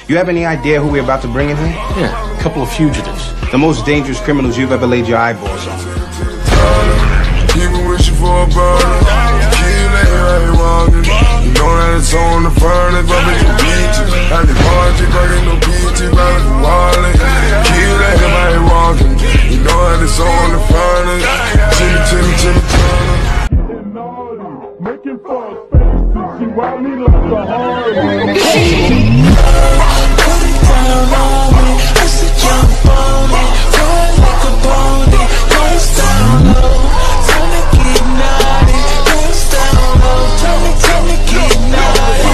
You have any idea who we're about to bring in here? Yeah, a couple of fugitives. The most dangerous criminals you've ever laid your eyeballs on. People wishing for a bird. Kill everybody walking. You know that it's on the furnace, but it's the beaches. And the party, burning no beaches, like a wallet. Kill everybody walking. You know that it's on the furnace. Chimney, chimney, chimney, chimney. Making fun faces, she wild me like a hard one. Put it down on me, I said jump on it. Run like a pony, face down low. Time to get naughty, face down low. Time to get naughty.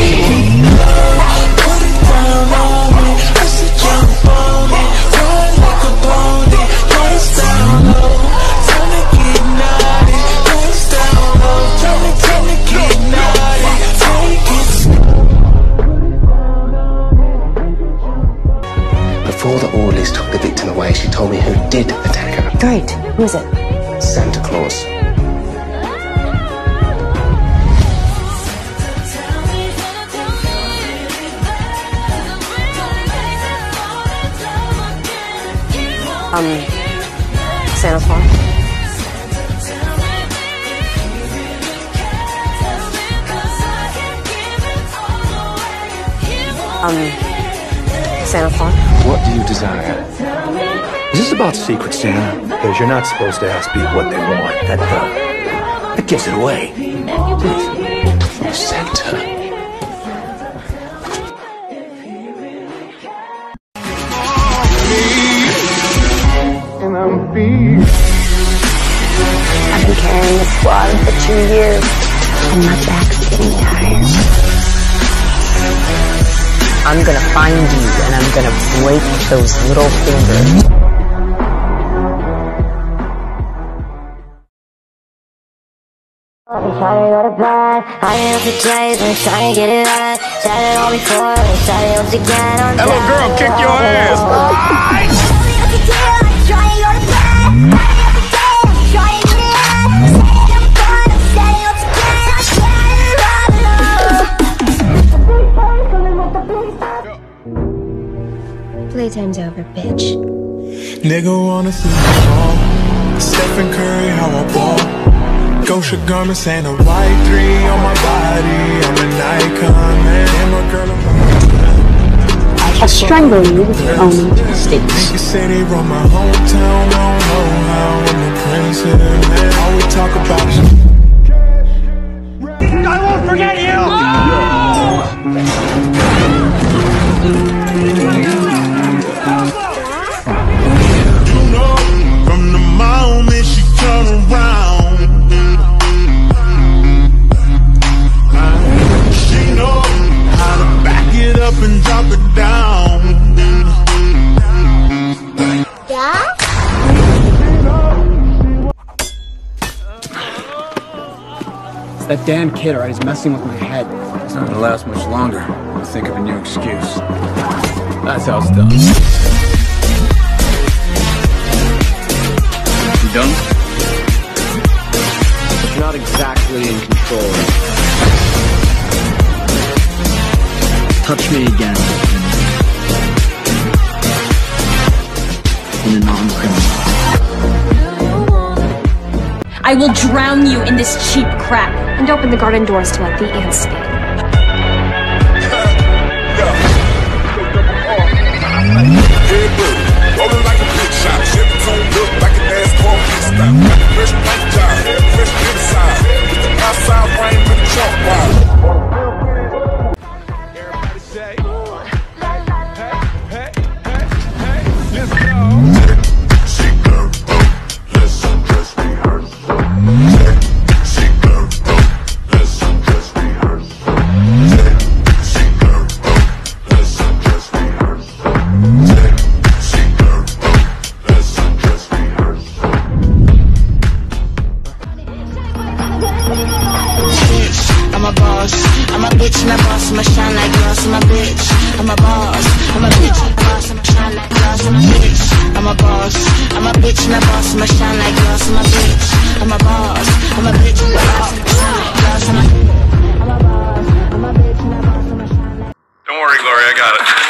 Put it down on me, I said jump on it. Run like a pony, face down low. Time to get naughty, face down low. Time to get naughty. Take it slow. Before the orderlies took the victim away, she told me who did attack her. Great. Who is it? Santa Claus. Santa Claus. Santa Claus. What do you desire? Is this about Secret Santa? Because you're not supposed to ask people what they want. That gives it away. Santa. I've been carrying this squad for 2 years, and my back's getting tired. I'm gonna find you, and I'm gonna break those little fingers. Trying to go to bed, I am for days and trying to get it right. Said it all before, said it once again on Hello, girl, kick your ass. Playtime's over, bitch. Nigga wanna see me fall. Stephen Curry, how I ball. Gosha garments and a white 3 on my body. I'm an icon, man. And my girl, I'll strangle you with your own intestines. niggas say they run my hometown. I don't know how I'm the prince of it, man. All we talk about is I won't forget you! You know, from the moment she turned around, she know how to back it up and drop it down. Yeah? It's that damn kid, alright? He's messing with my head. It's not gonna last much longer. I'll think of a new excuse. That's how it's done. You done? You're not exactly in control. Touch me again. In a non-criminal. I will drown you in this cheap crap. And open the garden doors to let the ants in. Rolling like a big shot, Chevy tone look like an ass pork pit stop. Fresh paint job, fresh inside. With the outside frame with the chalk wire. Everybody say, hey, let's go. Secret, listen, just rehearse. Secret, listen, just rehearse. Secret, listen, just rehearse. I'm a boss, I'm a bitch and a boss, I'ma shine like glass, I'm a bitch. I'm a boss, I'm a bitch and a boss, I'ma shine like glass, I'm a bitch. I'm a boss, I'm a bitch and a boss, I'ma shine like glass, I'm a bitch. I'm a boss, I'm a bitch and a boss, I'ma shine like glass, I'm a bitch. I'm a boss, I'm a bitch and a boss, I'ma shine like. Don't worry, Gloria, I got it.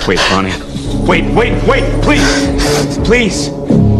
Wait, Bonnie. Wait, please! Please!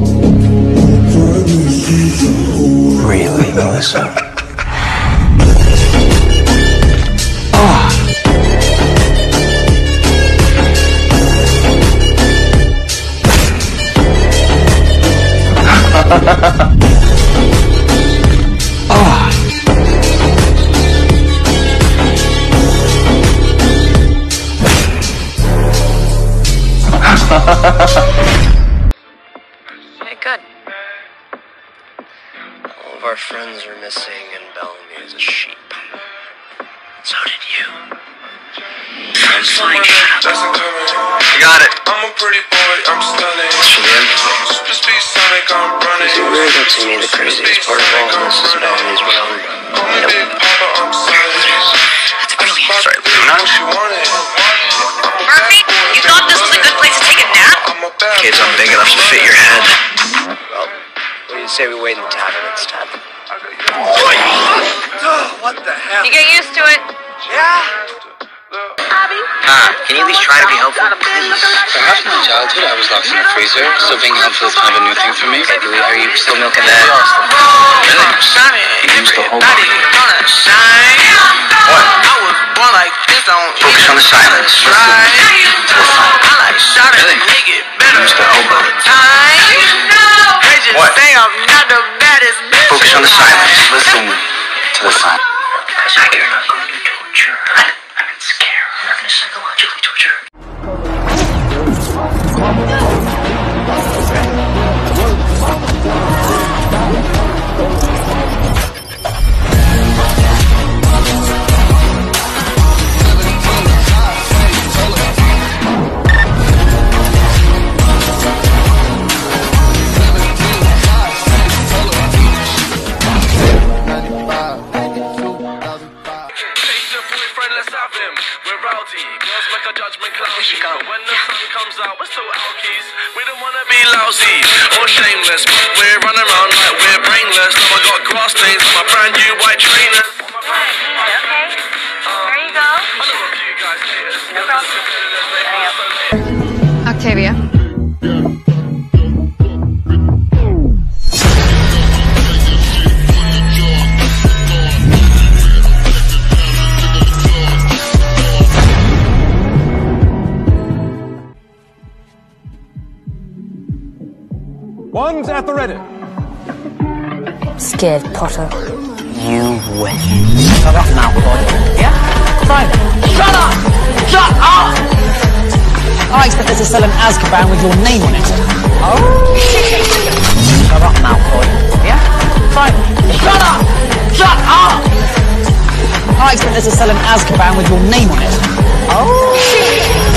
Really, Melissa? Hey, good. All of our friends are missing, and Bellamy is a sheep. So did you. I'm flying. You got it. I'm a pretty boy, I'm stunning. Super speed Sonic, I'm running. It really looks to me the craziest part of all this is Bellamy's realm. That's brilliant. Sorry, Luna? Murphy, you thought this was a good place to take a nap? Cave's not big enough to fit your head. Well, what do you say we wait in the tavern instead? What the hell? You get used to it. Yeah. Can you at least try to be helpful? Perhaps in my childhood I was locked in a freezer, so being helpful is kind of a new thing for me. Are you still milking that? Really? You used to hold on. What? Focus on the silence. Listen to the phone. Really? You used to elbow it. What? Focus on the silence. Listen to the phone. Because I care not going to torture. I'm scared. I'm going to psychologically torture. When the sun comes out, we're still alkies. We don't wanna be lousy or shameless, but we're running around like we're brainless. Now I got grass stains on my brand new white trainers. Okay, there you go. No problem. Octavia. One's at the ready. Scared Potter. You win. Shut up now, boy. Yeah? Fine. Shut up! Shut up! I expect us to sell an Azkaban with your name on it. Oh? Shut up now, boy. Yeah? Fine. Shut up! Shut up! I expect us to sell an Azkaban with your name on it. Oh?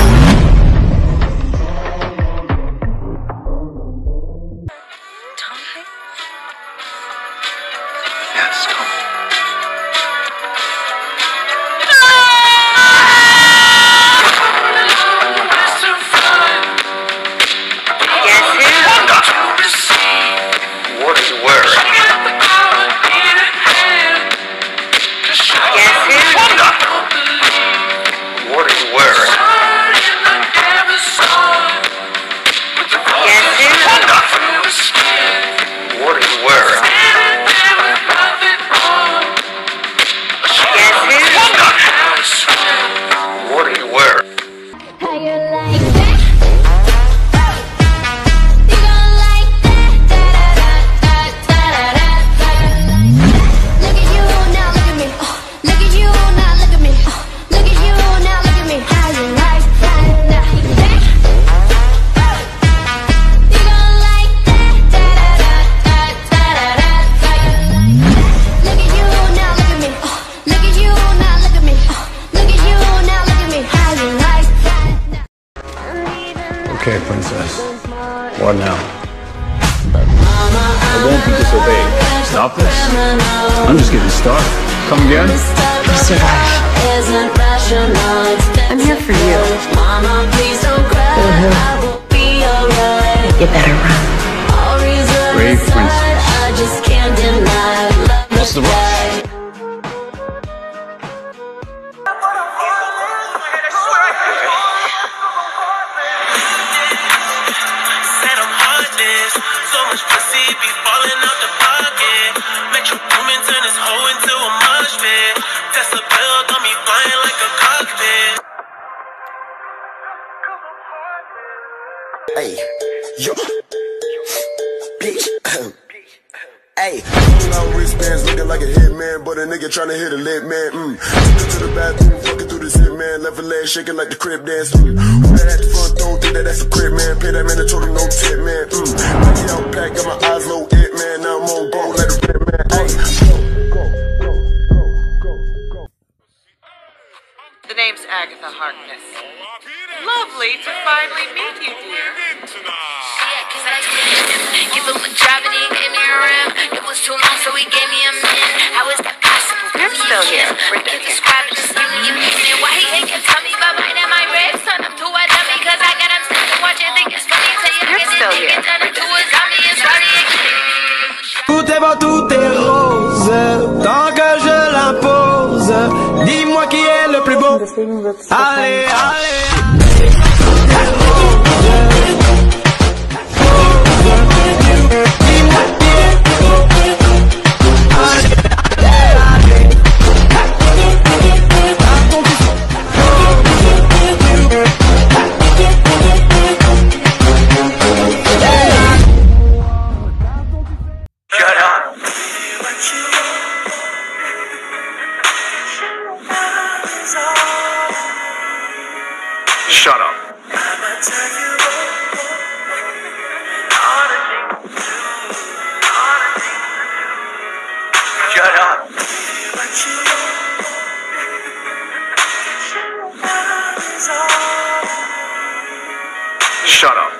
Okay, princess. What now? I won't be disobeyed. Stop this? I'm just getting started. Come again? You survived. I'm here for you. You better run. Brave princess. What's the rush? pussy be falling out the pocket. Metro Boomin turn his hoe into a mosh pit. Tesla bill got me flying like a cockpit. Hey, yo, bitch. Hey, long wristbands looking like a hitman, but a nigga tryna hit a lit man. Took her to the bathroom, fucking through the zip man, left her leg shaking like the crib dance. Who that at the front door? Think that that's a crib man. Pay that man a total no tip man. Nike out pack, got my eyes low it man. Now I'm on go like a rip man. Hey, The name's Agatha Harkness. Lovely to finally meet you, dear. Give him a job and he gave me a rim. It was too long, so he gave me a min. How is that possible? You're still here. Can't describe it, just give me a minute. Why he ain't can tell me about mine and my ribs? Turn him to a dummy, cause I got him sitting watching, think it's funny. Tell you You're still here. turn him to a zombie and sorry again. Tout est beau, tout est rose, tant que je l'impose. Dis-moi qui est le plus beau. Allez, allez. Shut up. Shut up. Shut up.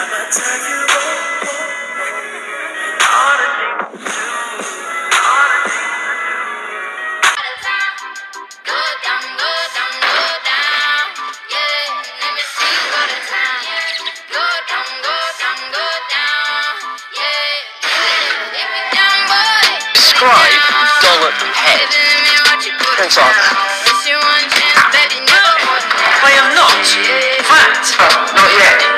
Describe dollop head. Prince on. I am not fat. Not yet.